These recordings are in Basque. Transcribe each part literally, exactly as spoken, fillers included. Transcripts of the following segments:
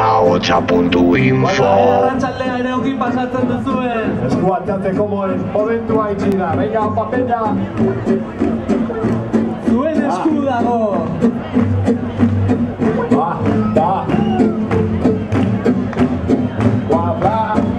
ahotsa puntu info. Arratxaldea ere ongi pasatzen duzuen. Eskuartatzeko momentua itxi da. Venga, papella. Zuen esku dago. Ba, ba. Guapa.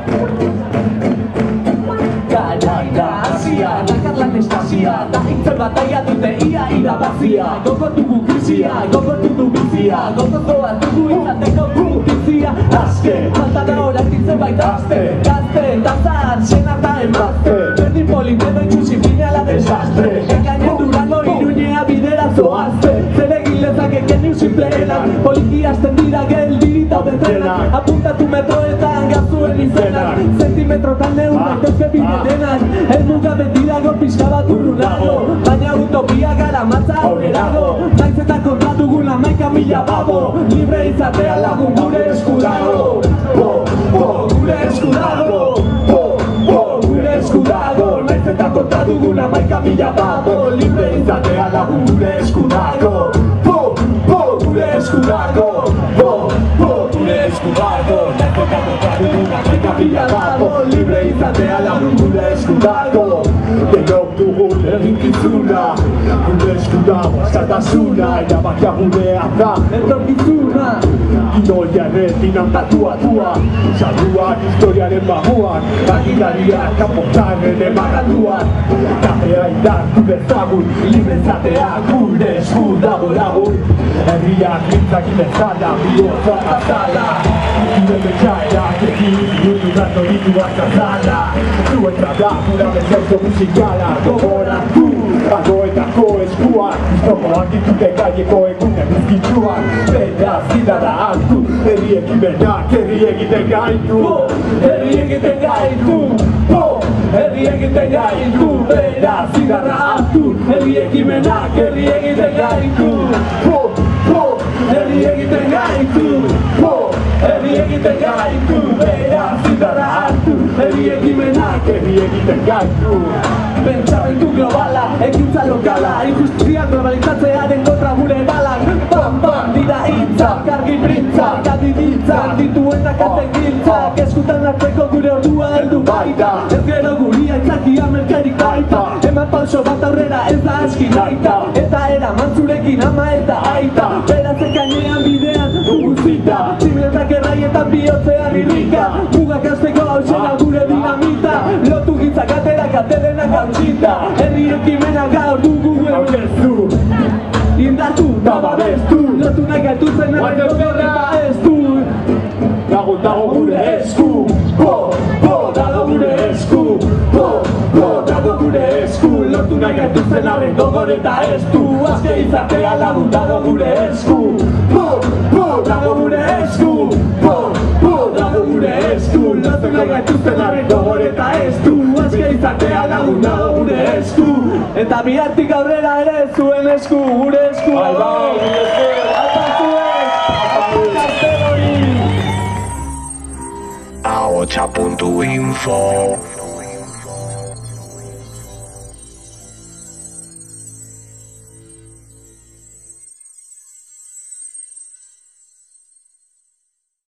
Garaira hasia, Dakarlan estazia, da hitzen bataia dute ia irabazia. Gogotu gu krisia, gogotu du bizia, gogotu dugu izateko gutizia. Azke, falta da horak ditzen baita azte, gazte, tazar, senar da emazte. Berdin politedo itxusi finala desastre, ekainen durango iruñea bidera zoazte. Zer egin lezake geniu simpleenak, poliki hasten dira geldirita betrenak. Apuntatu metroetan gazuen izenak, zentimetrotan neun daitezke bidetenak. Elmuga beti dago pixka bat urrunago, baina utopia gara matza aurrerago. Naiz eta kontatugun amaika mila babo, libre izatea lagun gure esku dago. Bo, bo, gure esku dago. Bo, bo, gure esku dago. Naiz eta kontatugun amaika mila babo, libre izatea lagun gure esku dago. Bo, bo, gure esku dago. Bo, bo, gure esku dago. Naiz eta kontatugun amaika mila babo, libre izatea lagun gure esku dago. Denok dugun eginkizuna, gure esku dago askatasuna, erabakia gurea da etorkizuna. Gidoia erretin antatuatua, saluak historiaren baguan, agilariak kapotaren emarratuan. Kafea indartu bezagun, libre izatea gure esku dago lagun. Herriak lintzak imezala, bihotza azala, gure betxaerak egin bihurtu dato dituak azala. Zuentra da gura bezauzo musikala, gogoratu, agoetako eskuak, iztokoak ditute gaieko egunen bizkitzuak. Beraz gitarra hartu, herri ekimenak, herri egiten gaitu. Herri egiten gaitu, herri egiten gaitu. Beraz gitarra hartu, herri ekimenak, herri egiten gaitu. Herri egiten gaitu, herri egiten gaitu. Beraz gitarra hartu, herri ekimenak, herri egiten gaitu. Pentsamendu globala, ekintza lokala, industria globalizatzearen kontra gure balak. Bam, bam, dira hitzak, argi printzak, adiditzak, dituenak ategintzak. Eskutan hartzeko gure ordua heldu baita, ez gero guria itzakia merkerik baita. Eman pauso bat aurrera ez da eski naita, eta eraman zurekin ama eta aita. Beraz ekainean bidean dugu zita, zimletak erraietan bihotzean irrika. Mugak azteko hausena gure dinamita, lotu gitzak aterak atelenak hautsita. Herri ekimena gaur dugu aurkeztu, indartu da babestu. Lotu nahi gaitu zen erreko berra ez du. Dago, dago gure esku, bo, bo, dago gure esku. Bo, bo, dago gure esku. Lotu nahi gaitu zen erreko goreta ez du. Azke izatea lagun dago gure esku. Bo, bo, dago gure esku. Bo, bo, dago gure esku. Lotu nahi gaitu zen erreko goreta ez du. Azke izatea lagun dago gure esku. Eta bihartik aurrera ere zuen esku, gure esku. Bai, bai, gure esku. Alta zuen, alta hori. ahotsa puntu info.